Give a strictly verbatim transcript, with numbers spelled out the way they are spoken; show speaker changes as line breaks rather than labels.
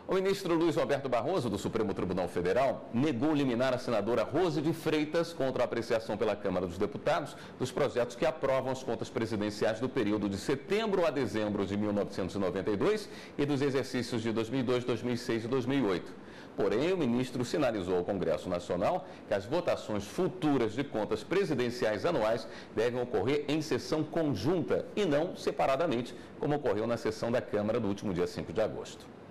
O ministro Luiz Roberto Barroso, do Supremo Tribunal Federal, negou liminar a senadora Rose de Freitas contra a apreciação pela Câmara dos Deputados dos projetos que aprovam as contas presidenciais do período de setembro a dezembro de mil novecentos e noventa e dois e dos exercícios de dois mil e dois, dois mil e seis e dois mil e oito. Porém, o ministro sinalizou ao Congresso Nacional que as votações futuras de contas presidenciais anuais devem ocorrer em sessão conjunta e não separadamente, como ocorreu na sessão da Câmara do último dia cinco de agosto.